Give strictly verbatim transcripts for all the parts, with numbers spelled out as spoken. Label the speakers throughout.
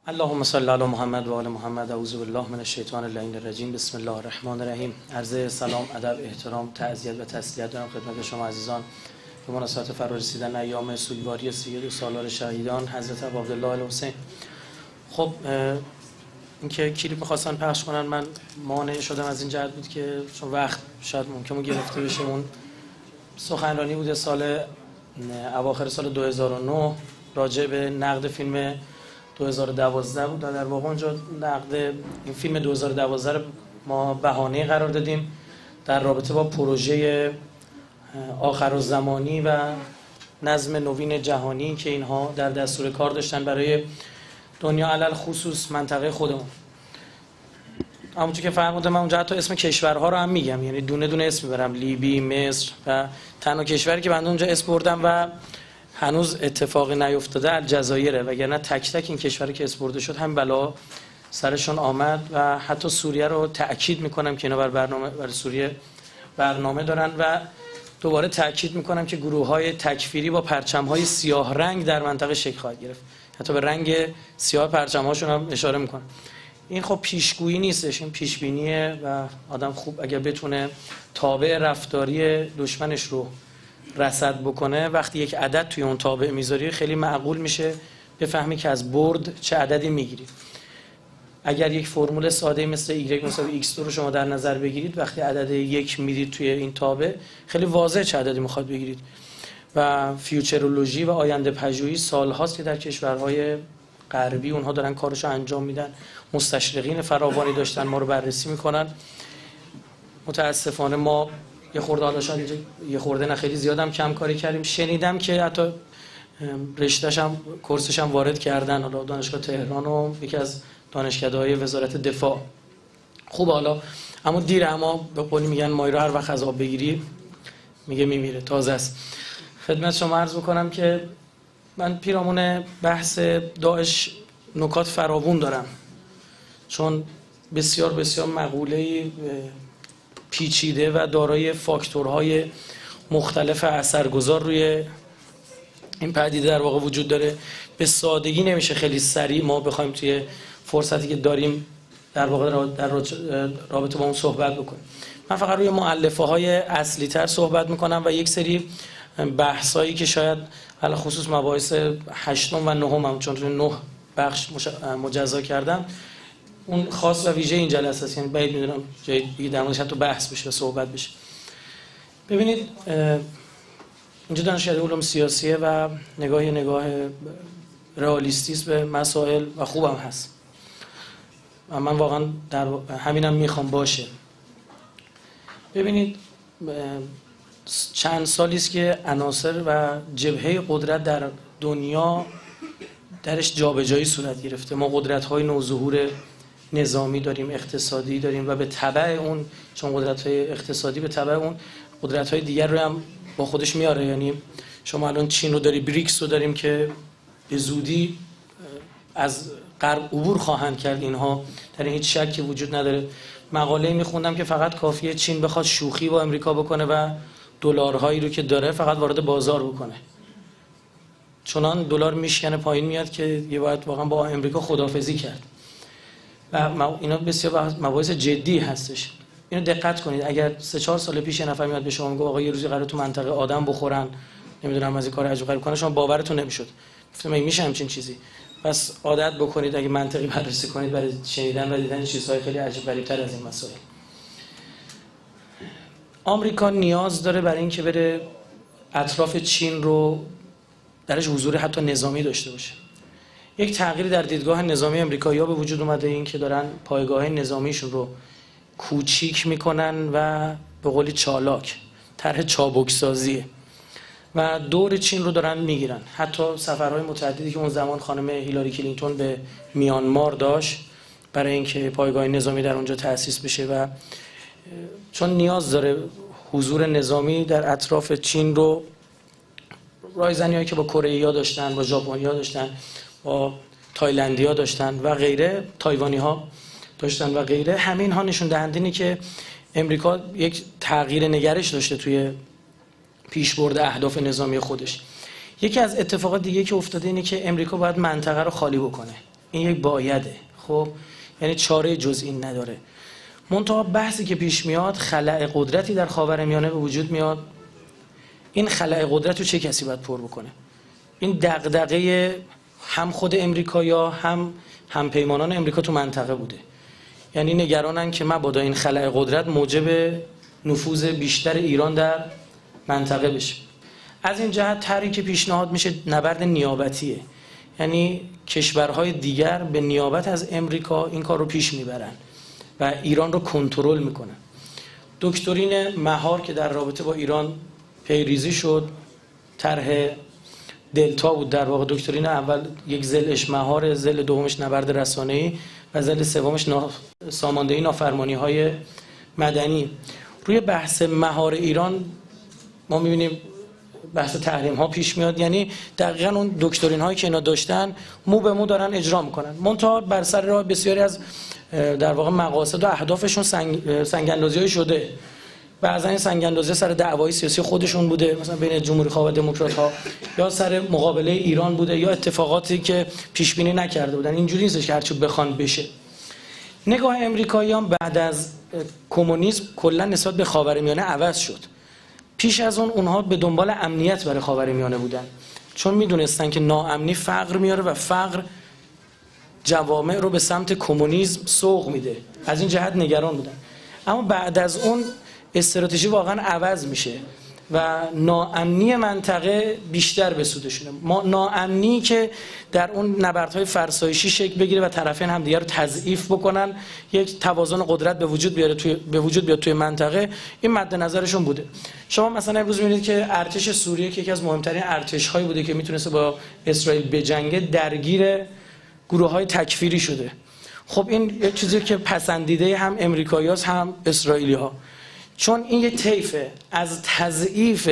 Speaker 1: اللهم صل علی محمد و آل محمد. اعوذ بالله من الشیطان اللعین الرجیم. بسم الله الرحمن الرحیم. عرض سلام، ادب، احترام، تعزیت و تسلیت دارم خدمت شما عزیزان به مناسبت فرا رسیدن ایام سوگواری سید و سالار شهیدان حضرت ابوعبدالله الحسین. خب اینکه کلیپ می‌خواستن پخش کنن، من مانع شدم از این جهت بود که چون وقت شاید ممکنه گرفته بشه. اون سخنرانی بوده سال اواخر سال دو هزار و نه راجع به نقد فیلم دو هزار و دوازده بود. در واقع اونجا نقد این فیلم دو هزار و دوازده رو ما بهانه قرار دادیم در رابطه با پروژه آخرالزمانی و نظم نوین جهانی که اینها در دستور کار داشتن برای دنیا، علل خصوص منطقه خودمون. همونطور که فرمودم من اونجا حتی اسم کشورها رو هم میگم، یعنی دونه دونه اسم میبرم، لیبی، مصر و تنها کشوری که بنده اونجا اسم بردم و هنوز اتفاقی نیفتاده الجزایره، وگرنه تک تک این کشوری که اسم برده شد هم بلا سرشون آمد. و حتی سوریه رو تأکید میکنم که اینا بر برنامه برای سوریه برنامه دارن و دوباره تأکید میکنم که گروه‌های تکفیری با پرچم‌های سیاه رنگ در منطقه شکل خواهد گرفت. حتی به رنگ سیاه پرچم‌هاشون هم اشاره میکنم. این خب پیشگویی نیستش، این پیشبینیه و آدم خوب اگر بتونه تابع رفتاری دشمنش رو رصد بکنه، وقتی یک عدد توی اون تابع میذاری خیلی معقول میشه بفهمی که از برد چه عددی میگیری. اگر یک فرمول ساده مثل y مساوی ایکس دو رو شما در نظر بگیرید، وقتی عدد یک میدید توی این تابع خیلی واضح چه عددی میخواد بگیرید. و فیوچرولوژی و آینده پژوهی سالهاست که در کشورهای غربی اونها دارن کارشو انجام میدن، مستشرقین فراوانی داشتن ما رو بررسی میکنن. متاسفانه ما یه خورده حالا شاید یه خورده نه خیلی زیادم کم کاری کردیم. شنیدم که حتی رشته‌ش هم کورسش هم وارد کردن، حالا دانشگاه تهران و یکی از دانشکده‌های وزارت دفاع. خوب حالا اما دیره، اما به قولی میگن مایی رو هر وقت از آب بگیری میگه میمیره، تازه است. خدمت شما عرض میکنم که من پیرامون بحث داعش نکات فراوون دارم، چون بسیار بسیار مقوله‌ای پیچیده و دارای فاکتورهای مختلف اثرگذار روی این پدیده در واقع وجود داره. به سادگی نمیشه خیلی سریع ما بخوایم توی فرصتی که داریم در واقع در رابطه با اون صحبت بکنیم. من فقط روی مؤلفه های اصلی تر صحبت میکنم و یک سری بحثایی که شاید علی خصوص مباحث هشتم و نهم هم چون توی نه بخش مجزا کردم، اون خاص و ویژه این جلسه است، یعنی باید میدونم جای دیگه در موردش حتی بحث بشه و صحبت بشه. ببینید اینجا دانشکده علوم سیاسیه و نگاه نگاه رئالیستی است به مسائل و خوبم هست و من واقعا در همینم میخوام باشه. ببینید چند سالی است که عناصر و جبهه قدرت در دنیا درش جابجایی صورت گرفته. ما قدرت‌های نوظهور نظامی داریم، اقتصادی داریم و به تبع اون، چون قدرت‌های اقتصادی به تبع اون قدرت‌های دیگر رو هم با خودش میاره. یعنی شما الان چین رو داری، بریکس رو داریم که به زودی از غرب عبور خواهند کرد. اینها در این هیچ شکی وجود نداره. مقاله میخوندم که فقط کافیه چین بخواد شوخی با امریکا بکنه و دلارهایی رو که داره فقط وارد بازار بکنه، چنان دلار میشکنه پایین میاد که یه باید واقعا با امریکا خداحافظی کرد. و اینا بسیار مباحث جدی هستش. اینو دقت کنید. اگر سه چهار سال پیش یه نفر میاد به شما میگه آقا یه روزی قراره تو منطقه آدم بخورن، نمیدونم از این کار عجیب غریب کنه، شما باورتون نمیشد. گفتم این میشه همچین چیزی؟ پس عادت بکنید اگه منطقی بررسی کنید برای شنیدن و دیدن چیزهای خیلی عجیب غریب‌تر از این مسائل. آمریکا نیاز داره برای اینکه بره اطراف چین رو درش حضور حتی نظامی داشته باشه. یک تغییری در دیدگاه نظامی امریکایی‌ها به وجود اومده، این که دارن پایگاه نظامیشون رو کوچیک میکنن و به قولی چالاک، طرح چابکسازیه و دور چین رو دارن میگیرن. حتی سفرهای متعددی که اون زمان خانم هیلاری کلینتون به میانمار داشت برای اینکه پایگاه نظامی در اونجا تأسیس بشه و چون نیاز داره حضور نظامی در اطراف چین رو، رایزنی‌هایی که با کره‌ای‌ها داشتن، با ژاپنی‌ها داشتن، با تایلندی‌ها داشتن و غیره، تایوانی‌ها داشتن و غیره، همین ها نشون دهنده اینه که امریکا یک تغییر نگرش داشته توی پیشبرد اهداف نظامی خودش. یکی از اتفاقات دیگه که افتاده اینه که امریکا باید منطقه رو خالی بکنه. این یک بایده. خب یعنی چاره جز این نداره. منتها بحثی که پیش میاد خلأ قدرتی در خاورمیانه به وجود میاد. این خلأ قدرت رو چه کسی باید پر بکنه؟ این دغدغه هم خود امریکایا هم همپیمانان امریکا تو منطقه بوده. یعنی نگرانن که مبادا این خلأ قدرت موجب نفوذ بیشتر ایران در منطقه بشه. از این جهت طرحی که پیشنهاد میشه نبرد نیابتیه، یعنی کشورهای دیگر به نیابت از امریکا این کار رو پیش میبرن و ایران رو کنترل میکنن. دکترین مهار که در رابطه با ایران پیریزی شد، طرح دلتا بود در واقع. دکترین اول یک ضلعش مهار، ضلع دومش نبرد رسانه‌ای و ضلع سومش نا... ساماندهی نافرمانی‌های مدنی. روی بحث مهار ایران ما می‌بینیم بحث تحریم ها پیش میاد، یعنی دقیقاً اون دکترین هایی که اینا داشتن مو به مو دارن اجرا میکنن. منتها بر سر راه بسیاری از در واقع مقاصد و اهدافشون سنگ سنگ‌اندازی‌های شده. بعضا این سنگ‌اندازی سر دعوای سیاسی خودشون بوده، مثلا بین جمهوری‌خواه و دموکرات‌ها، یا سر مقابله ایران بوده، یا اتفاقاتی که پیش بینی نکرده بودن. اینجوری نیستش که هرچی بخوان بشه. نگاه امریکاییان بعد از کمونیسم کلا نسبت به خاورمیانه عوض شد. پیش از اون اونها به دنبال امنیت برای خاورمیانه بودن، چون میدونستن که ناامنی فقر میاره و فقر جوامع رو به سمت کمونیسم سوق میده. از این جهت نگران بودن. اما بعد از اون استراتژی واقعا عوض میشه و ناامنی منطقه بیشتر به سودشونه. ما ناامنی که در اون نبردهای فرسایشی شکل بگیره و طرفین همدیگه رو تضعیف بکنن، یک توازن قدرت به وجود بیاره توی به وجود بیاد توی منطقه، این مد نظرشون بوده. شما مثلا امروز می‌بینید که ارتش سوریه که یکی از مهمترین ارتش‌هایی بوده که میتونسته با اسرائیل بجنگه، درگیر گروه‌های تکفیری شده. خب این یک چیزی که پسندیده هم امریکایی‌هاست هم اسرائیلی‌ها، چون این یه طیفه از تضعیف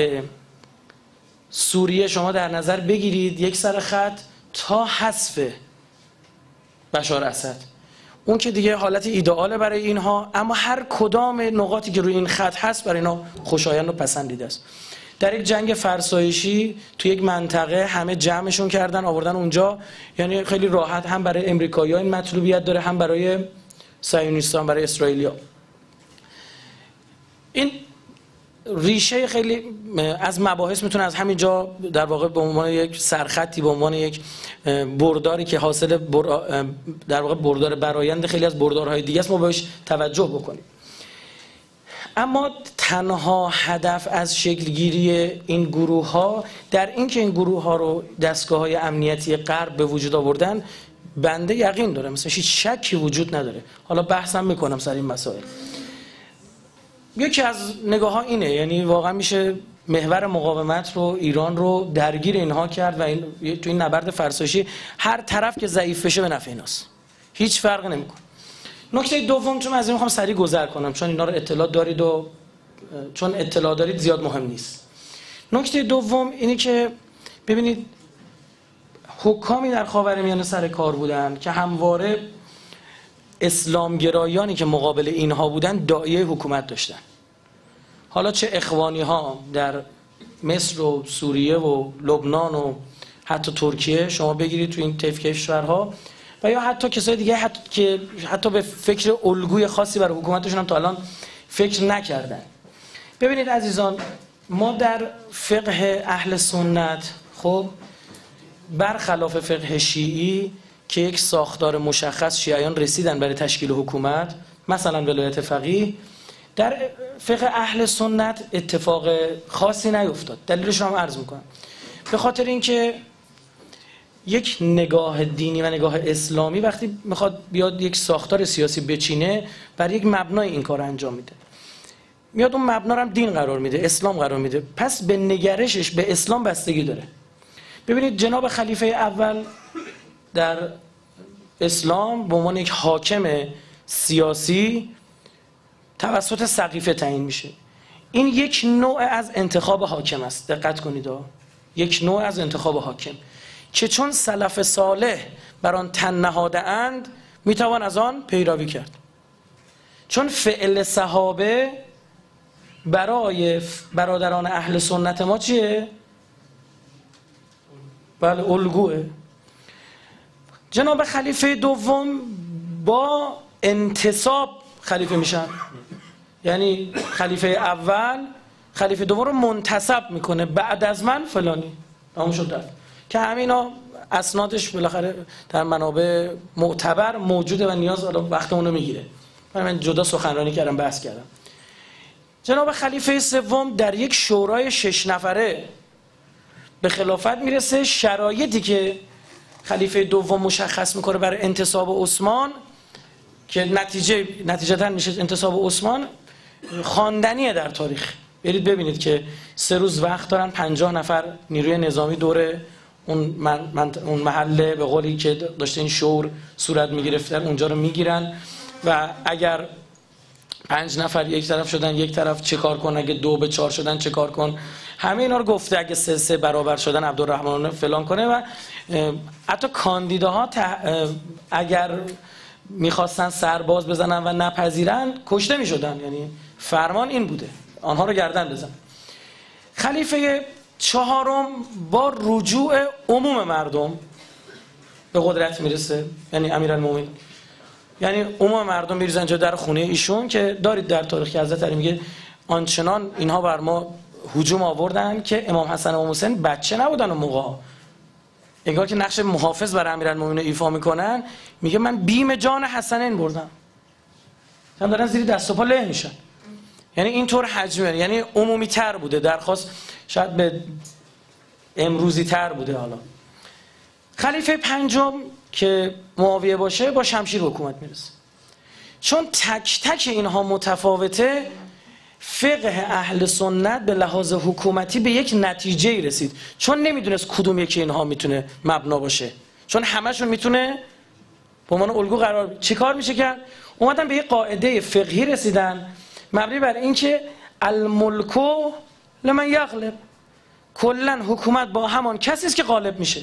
Speaker 1: سوریه شما در نظر بگیرید یک سر خط تا حذف بشار اسد. اون که دیگه حالت ایدئاله برای اینها، اما هر کدام نقاطی که روی این خط هست برای اینا خوشایند و پسندیده است. در یک جنگ فرسایشی تو یک منطقه همه جمعشون کردن آوردن اونجا، یعنی خیلی راحت هم برای امریکایی‌ها این مطلوبیت داره، هم برای صهیونیستان، برای اسرائیلی‌ها. این ریشه خیلی از مباحث میتونه از همین جا در واقع به عنوان یک سرخطی، به عنوان یک برداری که حاصل بر... در واقع بردار برآیند خیلی از بردارهای دیگه است ما بهش توجه بکنیم. اما تنها هدف از شکلگیری این گروه ها در این که این گروه ها رو دستگاه های امنیتی غرب به وجود آوردن، بنده یقین دارم مثلا هیچ شکی وجود نداره. حالا بحثم میکنم سر این مسائل. یکی از نگاه ها اینه، یعنی واقعا میشه محور مقاومت رو، ایران رو درگیر اینها کرد و این تو این نبرد فرسایشی هر طرف که ضعیف بشه به نفع ایناست، هیچ فرقی نمیکنه. نکته دوم، چون از این میخوام سریع گذر کنم چون اینا رو اطلاع دارید و چون اطلاع دارید زیاد مهم نیست. نکته دوم اینی که ببینید حکامی در خاورمیانه سر کار بودن که همواره اسلامگرایانی که مقابل اینها بودن داعیه حکومت داشتن. حالا چه اخوانی ها در مصر و سوریه و لبنان و حتی ترکیه شما بگیرید تو این طیف کشورها، و یا حتی کسای دیگه حتی که حتی به فکر الگوی خاصی برای حکومتشون هم تا الان فکر نکردن. ببینید عزیزان، ما در فقه اهل سنت خب برخلاف فقه شیعی که یک ساختار مشخص شیعیان رسیدن برای تشکیل حکومت، مثلا ولایت فقیه، در فقه اهل سنت اتفاق خاصی نیفتاد. دلیلش رو هم عرض میکنم. به خاطر اینکه یک نگاه دینی و نگاه اسلامی وقتی میخواد بیاد یک ساختار سیاسی بچینه، بر یک مبنای این کار انجام میده، میاد اون مبنا رو هم دین قرار میده، اسلام قرار میده، پس به نگرشش به اسلام بستگی داره. ببینید جناب خلیفه اول در اسلام به عنوان یک حاکم سیاسی توسط سقیفه تعیین میشه. این یک نوع از انتخاب حاکم است، دقت کنید ها. یک نوع از انتخاب حاکم که چون سلف صالح بر آن تن نهاده اند میتوان از آن پیروی کرد. چون فعل صحابه برای برادران اهل سنت ما چیه؟ بله، الگوه. جناب خلیفه دوم با انتصاب خلیفه میشن، یعنی خلیفه اول خلیفه دوم رو منتصب میکنه، بعد از من فلانی، تمام شد رفت. که همینا اسنادش بالاخره در منابع معتبر موجوده و نیاز وقت اونو میگیره. من جدا سخنرانی کردم، بحث کردم. جناب خلیفه سوم در یک شورای شش نفره به خلافت میرسه. شرایطی که خلیفه دوم مشخص میکنه برای انتصاب عثمان که نتیجه نتیجتا میشه انتصاب عثمان، خواندنیه در تاریخ. برید ببینید که سه روز وقت دارن، پنجاه نفر نیروی نظامی دور اون من من اون محله به قولی که داشته این شور صورت میگرفتن اونجا رو میگیرن و اگر پنج نفر یک طرف شدن یک طرف چه کار کن، اگه دو به چهار شدن چه کار کن، همه اینا رو گفته. اگه سه سه برابر شدن عبدالرحمن فلان کنه. و حتی کاندیداها اگر میخواستن سرباز بزنن و نپذیرن کشته میشدن، یعنی فرمان این بوده آنها رو گردن بزن. خلیفه چهارم با رجوع عموم مردم به قدرت میرسه، یعنی امیرالمومنین، یعنی عموم مردم میریزن جا در خونه ایشون که دارید در تاریخ که حضرت علی میگه آنچنان اینها بر ما هجوم آوردن که امام حسن و امام حسین بچه نبودن اون موقع، انگار که نقش محافظ برای امیرالمومنین ایفا میکنن. میگه من بیم جان حسنین بردم، هم دارن زیر دست و پا له میشن. یعنی اینطور حجمه، یعنی عمومی تر بوده، درخواست شاید به امروزی تر بوده. حالا خلیفه پنجم که معاویه باشه با شمشیر حکومت میرسه. چون تک تک اینها متفاوته، فقه اهل سنت به لحاظ حکومتی به یک نتیجه رسید، چون نمیدونست کدوم یکی اینها میتونه مبنا باشه، چون همشون میتونه به عنوان الگو قرار. چیکار میشه کرد؟ اومدن به یک قاعده فقهی رسیدن مبنی بر اینکه الملکو لمن یغلب، کلا حکومت با همان کسی است که غالب میشه.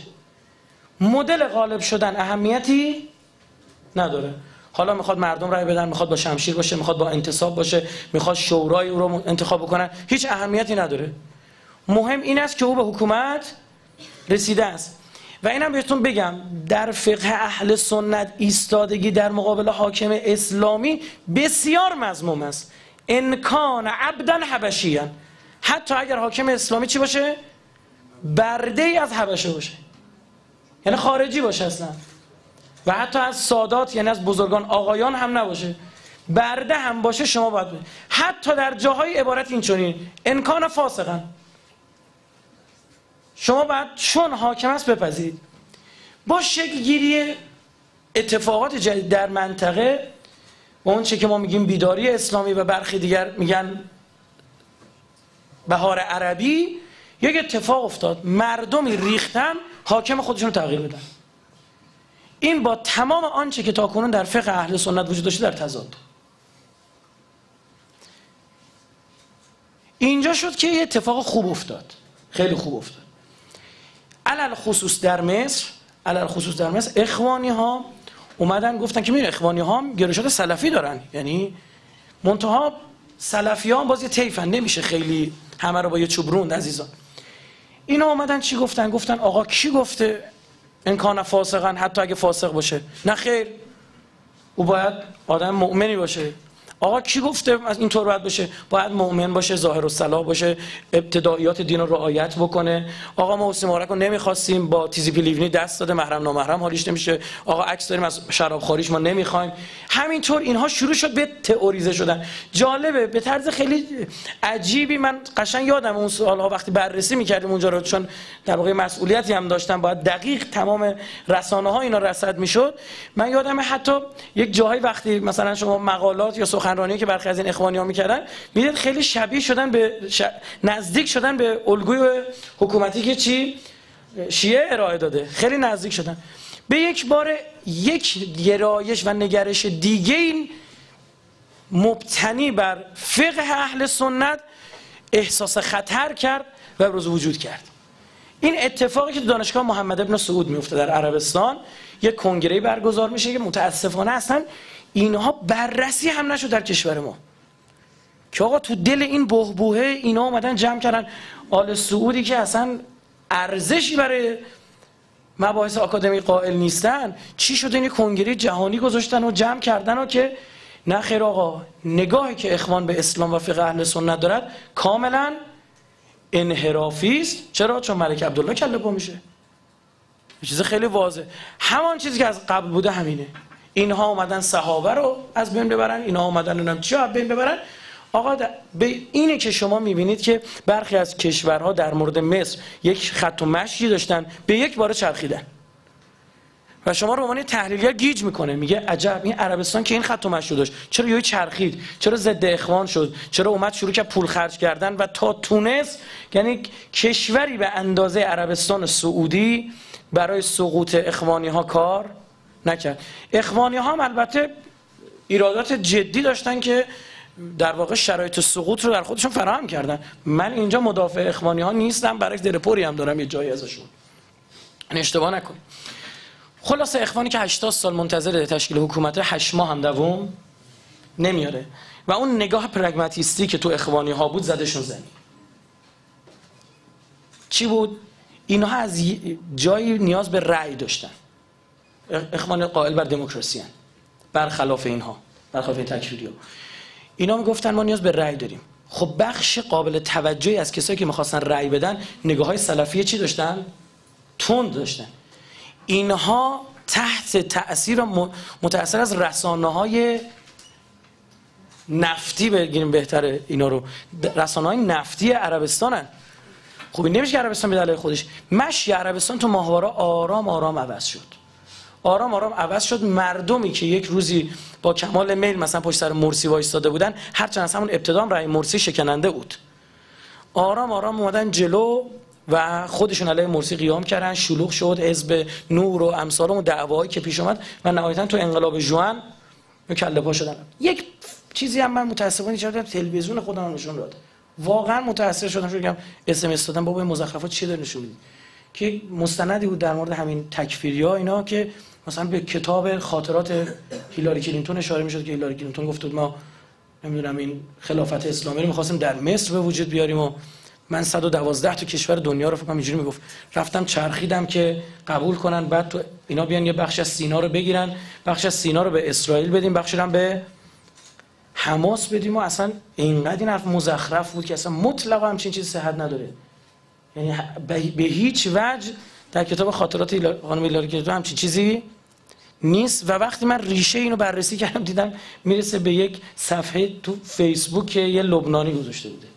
Speaker 1: مدل غالب شدن اهمیتی نداره. حالا میخواد مردم رای بدن، میخواد با شمشیر باشه، میخواد با انتصاب باشه، میخواد شورای او رو انتخاب بکنن، هیچ اهمیتی نداره. مهم این است که او به حکومت رسیده است. و اینم بهتون بگم در فقه اهل سنت ایستادگی در مقابل حاکم اسلامی بسیار مذموم است. ان کان عبدا حبشیا، حتی اگر حاکم اسلامی چی باشه؟ برده ای از حبشه باشه، یعنی خارجی باشه اصلا، و حتی از سادات یعنی از بزرگان آقایان هم نباشه، برده هم باشه، شما باید باید. حتی در جاهای عبارت این چنین ان کان فاسقا، شما باید چون حاکم است بپذیرید. با شکل گیری اتفاقات جدید در منطقه و اون چه که ما میگیم بیداری اسلامی و برخی دیگر میگن بهار عربی، یک اتفاق افتاد، مردمی ریختن حاکم خودشون رو تغییر بدن. این با تمام آنچه که تاکنون در فقه اهل سنت وجود داشته در تضاد. اینجا شد که یه اتفاق خوب افتاد، خیلی خوب افتاد. علل خصوص در مصر، علل خصوص در مصر اخوانی ها اومدن گفتن که میره اخوانی ها هم گرایشات سلفی دارن، یعنی منتها سلفی ها باز یه طیفن، نمیشه خیلی همه رو با یه چوب روند عزیزان. اینا اومدن چی گفتن؟ گفتن آقا کی گفته ان کان فاسقا، حتی اگه فاسق باشه؟ نه خیر، او باید آدم مؤمنی باشه. آقا کی گفته از اینطور باید باشه؟ باید مؤمن باشه، ظاهر الصلاح باشه، ابتداییات دین رو رعایت بکنه. آقا ما حسین مبارک رو نمیخواستیم، با تیزی پیلیونی دست داده، محرم نامحرم حالیش نمیشه. آقا عکس داریم از شراب خاریش ما نمیخوایم. همینطور اینها شروع شد به تئوریزه شدن. جالبه به طرز خیلی عجیبی، من قشنگ یادم اون سالها وقتی بررسی میکردیم اونجا رو، چون در واقع مسئولیتی هم داشتم، باید دقیق تمام رسانه ها اینا رصد میشد. من یادم حتی یک جایی وقتی مثلا شما مقالات یا سخنرانی که برخی از این اخوانی ها میکردن، میدید خیلی شبیه شدن به ش... نزدیک شدن به الگوی حکومتی که چی شیعه ارائه داده، خیلی نزدیک شدن. به یک بار یک گرایش و نگرش دیگه این مبتنی بر فقه اهل سنت احساس خطر کرد و ابراز وجود کرد. این اتفاقی که دانشگاه محمد ابن سعود میفته در عربستان، یک کنگره برگزار میشه که متاسفانه اصلا اینها بررسی هم نشد در کشور ما، که آقا تو دل این بحبوحه اینا اومدن جمع کردن آل سعودی که اصلا ارزشی برای مباحث آکادمی قائل نیستن، چی شده این کنگره جهانی گذاشتن و جمع کردن و که نه خیر آقا، نگاهی که اخوان به اسلام و فقه اهل سنت دارد کاملا انحرافی است. چرا؟ چون ملک عبدالله کله پا میشه. چیز خیلی واضح، همان چیزی که از قبل بوده همینه. اینها اومدن صحابه رو از بین ببرن، اینها اومدن اونم چی از بین ببرن. آقا به اینه که شما میبینید که برخی از کشورها در مورد مصر یک خط و مشی داشتن، به یک بار چرخیدن و شما رو عنوان تحلیلگر گیج میکنه، میگه عجب این عربستان که این خط و مشی داشت چرا یهو چرخید، چرا ضد اخوان شد، چرا اومد شروع کرد پول خرج کردن و تا تونس، یعنی کشوری به اندازه عربستان سعودی برای سقوط اخوانی ها کار نکرد. اخوانی ها هم البته ایرادات جدی داشتن که در واقع شرایط سقوط رو در خودشون فراهم کردن. من اینجا مدافع اخوانی ها نیستم، برعکس دلپوری هم دارم یه جایی ازشون، این اشتباه نکنید. خلاصه اخوانی که هشتاد سال منتظر تشکیل حکومت، هشت ماه هم دوام نمیاره و اون نگاه پرگماتیستی که تو اخوانی ها بود زدشون زنی. چی بود؟ اینها از جایی نیاز به رأی داشتن. اخوان قائل بر دموکراسی هستند، برخلاف اینها، برخلاف این تکفیری‌ها. اینا میگفتن ما نیاز به رأی داریم. خب بخش قابل توجهی از کسایی که میخواستن رأی بدن نگاه‌های سلفیه چی داشتن؟ تند داشتن. اینها تحت تأثیر متأثر از رسانه‌های نفتی، بگیریم بهتره اینا رو، رسانه‌های نفتی عربستانن. خب این نمیشه که عربستان به دلایل خودش، مشی عربستان تو ماهواره آرام آرام عوض شد. آرام آرام عوض شد. مردمی که یک روزی با کمال میل مثلا پشت سر مرسی وایستاده بودن، هرچند از همون ابتدا هم رأی مرسی شکننده بود، آرام آرام اومدن جلو و خودشون علیه مرسی قیام کردن. شلوغ شد حزب نور و امثال و دعوایی که پیش اومد و نهایتا تو انقلاب ژوئن کله پا شدن. یک چیزی هم من متاسفانه چرا تلویزیون خودم نشون داد، واقعا متاثر شدم، شروع کردم اس ام اس دادم بابا این مزخرفات چی داره نشون میده. که مستندی بود در مورد همین تکفیری‌ها اینا که مثلا به کتاب خاطرات هیلاری کلینتون اشاره میشد که هیلاری کلینتون گفت ما نمیدونم این خلافت اسلامی رو می‌خواستیم در مصر به وجود بیاریم و من صد و دوازده تا کشور دنیا رو فکر کنم اینجوری میگفت، رفتم چرخیدم که قبول کنن، بعد تو اینا بیان یه بخش از سینا رو بگیرن، بخش از سینا رو به اسرائیل بدیم، بخشی هم به حماس بدیم و اصلا اینقدر این حرف مزخرف بود که اصلا مطلقا همچین چیزی صحت نداره. یعنی به هیچ وجه در کتاب خاطرات خانم هیلاری کلینتون همچین چیزی نیست. و وقتی من ریشه اینو بررسی کردم دیدم میرسه به یک صفحه تو فیسبوک که یه لبنانی گذاشته بوده.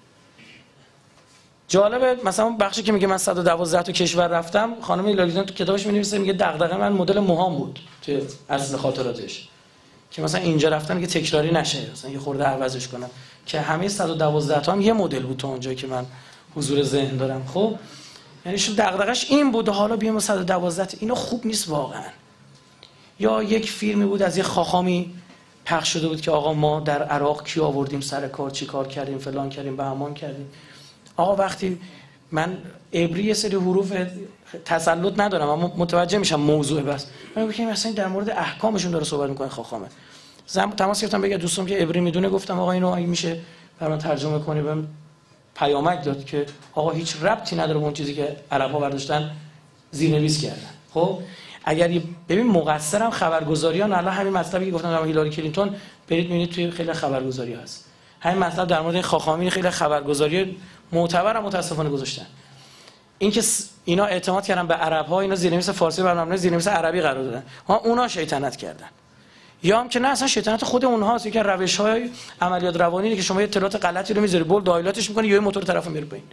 Speaker 1: جالبه مثلا اون بخشی که میگه من صد و دوازده تا کشور رفتم، خانم هیلاری کلینتون تو کتابش می‌نویسه میگه دغدغه من مدل موهام بود تو اصل خاطراتش، که مثلا اینجا رفتم که تکراری نشه، مثلا یه خورده عوضش کنم، که همه صد و دوازده تا هم یه مدل بود تا اونجایی که من حضور ذهن دارم. خب یعنی شو دغدغش این بود، حالا بیام صد و دوازده تا اینا خوب نیست واقعا. یا یک فیلمی بود از یه خاخامی پخش شده بود که آقا ما در عراق کی آوردیم سر کار، چی کار کردیم، فلان کردیم، بهمان کردیم. آقا وقتی من عبری یه سری حروف تسلط ندارم اما متوجه میشم موضوع، بس من میگم مثلا در مورد احکامشون داره صحبت میکنه خاخامه. زم تماس گرفتم بگم دوستم که عبری میدونه، گفتم آقا اینو اگه میشه برام ترجمه کنی. بهم پیامک داد که آقا هیچ ربطی نداره به اون چیزی که عرب‌ها برداشتن زیرنویس کردن. خب اگر ببین مقصرم خبرگزاریان، الان همین مطلبی که گفتم در هیلاری کلینتون برید ببینید توی خیلی خبرگزاری هست، همین مطلب در مورد این خاخامی خیلی خبرگزاری معتبر متاسفانه گذاشتن. این که اینا اعتماد کردن به عرب‌ها، اینا زیرنویس فارسی برنامه زیرنویس عربی قرار دادن، ها اونا شیطنت کردن. یا هم که نه اصلا شیطنت خود اونهاست، یکی روش‌های عملیات روانی که شما اطلاعات غلطی رو میذاری بولد هایلایتش می‌کنی یا موتور طرفو میره پایین.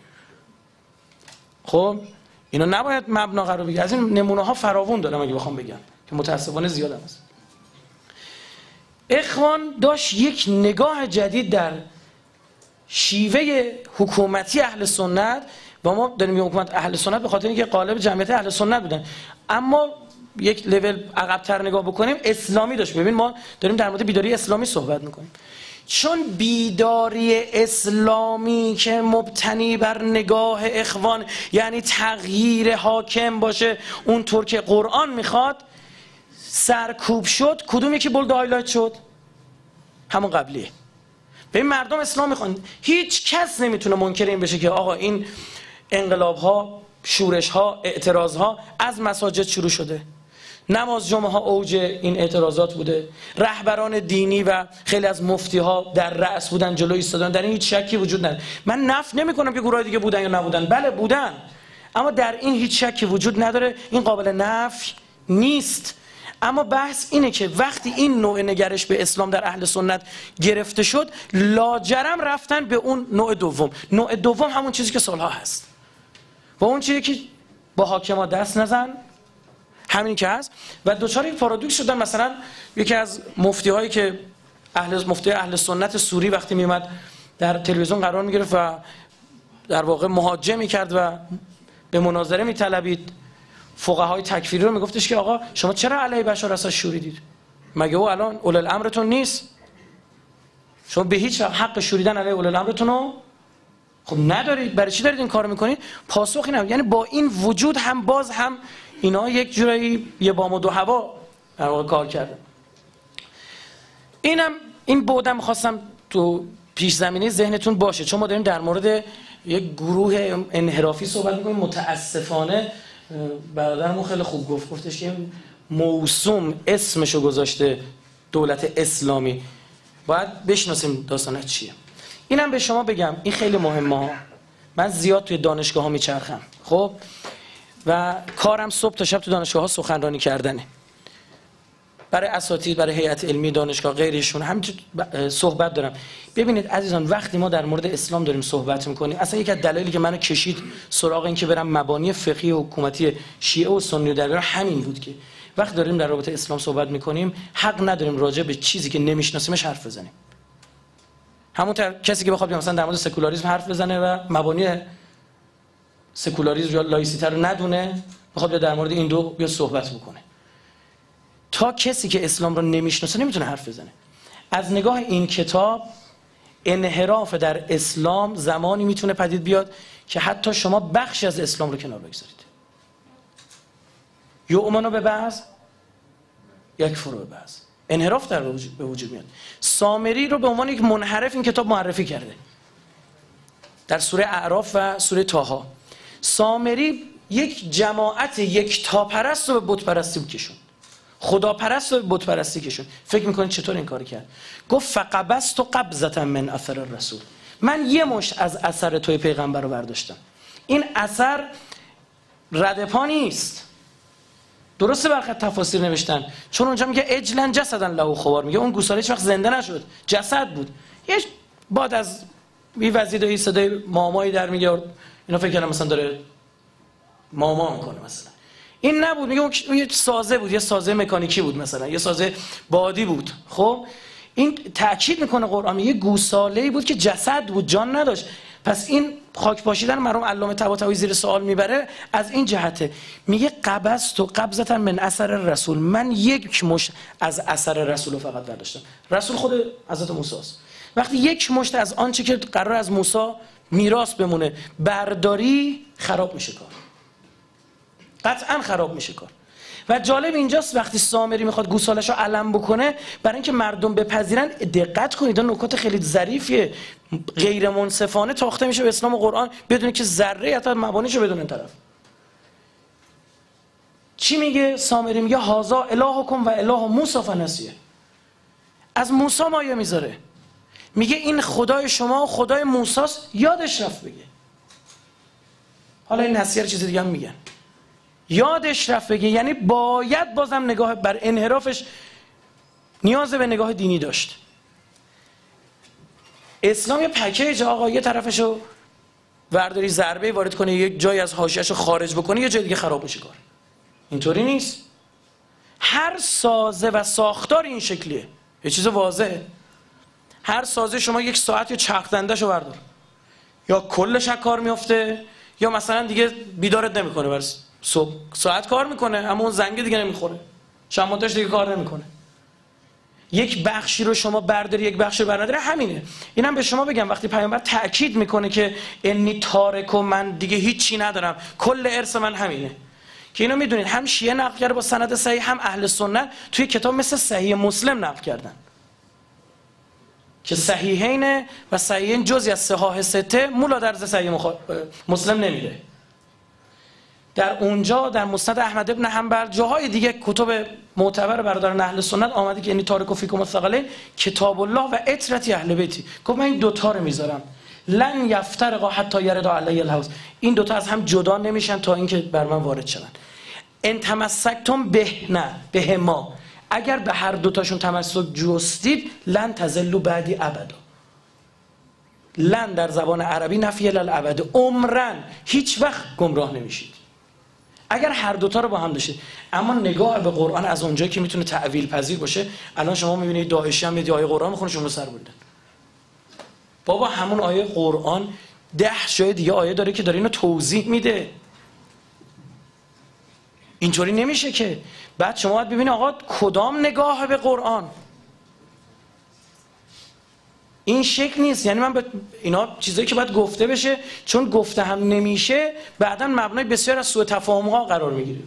Speaker 1: خب اینا نباید مبنا قرار بگیره. از این نمونه‌ها فراوون دارم اگه بخوام بگم که متاسفانه زیاد هست. اخوان داشت یک نگاه جدید در شیوه حکومتی اهل سنت و ما داریم حکومت اهل سنت به خاطر اینکه قالب جمعیت اهل سنت بودن، اما یک لول عقب‌تر نگاه بکنیم اسلامی داشت. ببین ما داریم در مورد بیداری اسلامی صحبت میکنیم، چون بیداری اسلامی که مبتنی بر نگاه اخوان یعنی تغییر حاکم باشه اونطور که قرآن میخواد سرکوب شد، کدوم یکی بولد هایلایت شد؟ همون قبلیه. ببین مردم اسلام میخوان، هیچ کس نمیتونه منکر این بشه که آقا این انقلاب ها شورش ها، اعتراض ها از مساجد شروع شده. نماز جمعه ها اوج این اعتراضات بوده. رهبران دینی و خیلی از مفتی ها در رأس بودن، جلو ایستادن. در این هیچ شکی وجود نداره. من نفی نمی‌کنم که گروه دیگه بودن یا نبودن، بله بودن، اما در این هیچ شکی وجود نداره، این قابل نفی نیست. اما بحث اینه که وقتی این نوع نگرش به اسلام در اهل سنت گرفته شد، لاجرم رفتن به اون نوع دوم. نوع دوم همون چیزی که سالها هست، و اون چیزی که با حاکما دست نزن، همین که هست. و دوچار یک پارادوکس شدن. مثلا یکی از مفتی هایی که اهل مفتی اهل سنت سوری وقتی میومد در تلویزیون قرار میگرفت و در واقع مهاجمه میکرد و به مناظره میطلبید فقهای تکفیری رو، میگفتش که آقا شما چرا علیه بشار اسد شوریدید؟ مگه او الان اول الامرتون نیست؟ شما به هیچ حق شوریدن علیه اول الامرتون رو خب ندارید، برای چی دارید این کارو میکنید؟ پاسخی نمیده. یعنی با این وجود هم باز هم اینا یک جورایی یه بام و دو هوا در واقع کار کردن. اینم این بودم خواستم تو پیش زمینه ذهنتون باشه، چون ما داریم در مورد یک گروه انحرافی صحبت میکنیم. متاسفانه برادرمون خیلی خوب گفت، گفتش که موسوم اسمشو گذاشته دولت اسلامی، باید بشناسیم داستانش چیه. اینم به شما بگم، این خیلی مهمه ها. من زیاد توی دانشگاه ها میچرخم، خب، و کارم صبح تا شب تو دانشگاه ها سخنرانی کردنه، برای اساتید، برای هیئت علمی دانشگاه، غیرشون همینجور صحبت دارم. ببینید عزیزان، وقتی ما در مورد اسلام داریم صحبت میکنیم، اصلا یک از دلایلی که منو کشید سراغ این که برم مبانی فقهی و حکومتی شیعه و سنی رو در بیارم همین بود که وقتی داریم در رابطه اسلام صحبت میکنیم، حق نداریم راجع به چیزی که نمیشناسیمش حرف بزنیم. همونطور کسی که بخواد مثلا در مورد سکولاریسم حرف بزنه و مبانی سکولاریسم یا لایسیته رو ندونه، بخواد در مورد این دو بیا صحبت بکنه، تا کسی که اسلام رو نمیشناسه نمیتونه حرف بزنه. از نگاه این کتاب انحراف در اسلام زمانی میتونه پدید بیاد که حتی شما بخشی از اسلام رو کنار بگذارید. یؤمنو به بعض یکفرو به بعض، انحراف در وجود به وجود میاد. سامری رو به عنوان یک منحرف این کتاب معرفی کرده در سوره اعراف و سوره طه. سامری یک جماعت یک تاپرست رو به بت پرستی کشوند، خداپرست رو به بت پرستی کشوند. فکر میکنید چطور این کار کرد؟ گفت فقبضت قبضة من اثر الرسول، من یه مشت از اثر توی پیغمبر رو برداشتم. این اثر ردپا نیست. درسته برخی تفاسیر نوشتن، چون اونجا میگه اجلن جسدن له خوار، میگه اون گوساله هیچ وقت زنده نشد، جسد بود. یه بعد از بی وزیدایی صدای مامایی در میاد، اینا فکر کردن مثلا داره ماما میکنه مثلا. این نبود، میگه اون یه سازه بود، یه سازه مکانیکی بود، مثلا یه سازه بادی بود. خب این تاکید میکنه قرآن، یه گوساله‌ای بود که جسد بود، جان نداشت. پس این خاک پاشیدن مرحوم علامه طباطبایی زیر سوال میبره از این جهته. میگه قبضت و قبضة من اثر رسول، من یک مشت از اثر رسول رو فقط برداشتم. رسول خود حضرت موسی است. وقتی یک مشت از آنچه که قرار از موسی میراث بمونه برداری، خراب میشه کار، قطعا خراب میشه کار. و جالب اینجاست وقتی سامری میخواد گوساله‌شو علم بکنه برای اینکه مردم بپذیرن، دقت کنید اون نکات خیلی ظریفیه، غیر منصفانه تاخته میشه به اسلام و قرآن بدون که ذره حتی مبانیشو بدون این طرف. چی میگه سامری؟ میگه هذا الهکم و اله موسی فنسیه. از موسی مایه میذاره، میگه این خدای شما و خدای موسی است، یادش رفت بگه. حالا این نصیحت چیز دیگه هم میگن، یادش رفت بگه، یعنی باید بازم نگاه بر انحرافش نیاز به نگاه دینی داشت. اسلام یه پکیج، آقا یه طرفشو ورداری ضربه وارد کنه، یک جای از حاشیه‌شو خارج بکنه، یه جای دیگه خراب میشه کار. اینطوری نیست. هر سازه و ساختار این شکلیه، یه چیز واضحه. هر سازه شما یک ساعت یا چرخ دنده‌شو بردار، یا کلش از کار میفته یا مثلا دیگه بیدارت نمیکنه، برس صبح ساعت کار میکنه اما اون زنگ دیگه نمیخوره، شب مونتاژ دیگه کار نمیکنه. یک بخشی رو شما برداری یک بخشی رو برداری، همینه. اینم به شما بگم وقتی پیامبر تاکید میکنه که انی تارک و من دیگه هیچی ندارم، کل ارث من همینه، که اینو میدونید هم شیعه نقل کرده با سند صحیح، هم اهل سنت توی کتاب مثل صحیح مسلم نقل کردن که صحیحین و صحیحین جزئی از صحاح سته مولا در صحیح مخ... مسلم نمیره. در اونجا در مسند احمد ابن حنبل، جاهای دیگه کتب معتبر برادران اهل سنت آمده که یعنی تارک و فیکم الثقلین کتاب الله و اطرتی اهل بیتی، گفت من این دوتا رو میذارم لن یفترقا حتی یرد علی الحوض، این دوتا از هم جدا نمیشن تا اینکه بر من وارد شون. ان تمسکتم به نه به ما، اگر به هر دوتاشون تمسک جستید لن تزلوا بعدی ابدا. لن در زبان عربی نفی للابد، عمرن هیچ وقت گمراه نمیشید اگر هر دوتا رو با هم داشتید. اما نگاه به قرآن از اونجایی که میتونه تعویل پذیر باشه، الان شما میبینید داعشی هم میاد آیه قرآن میخونه شما سر بردن. بابا همون آیه قرآن ده جای دیگه آیه داره که داره اینو توضیح میده. اینطوری نمیشه که. بعد شما باید ببینید آقا کدام نگاه به قرآن، این شکل نیست. یعنی من به اینا چیزایی که باید گفته بشه، چون گفته هم نمیشه بعداً مبنای بسیار از سوء تفاهم ها قرار میگیره.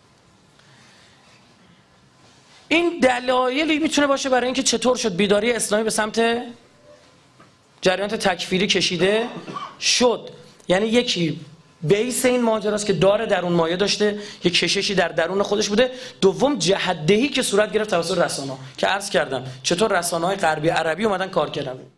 Speaker 1: این دلایلی میتونه باشه برای اینکه چطور شد بیداری اسلامی به سمت جریانات تکفیری کشیده شد. یعنی یکی بیس این ماجراست که داره درون مایه داشته، یک کششی در درون خودش بوده. دوم جهت‌دهی که صورت گرفت توسط رسانه‌ها که عرض کردم چطور رسانه‌های غربی عربی اومدن کار کردن.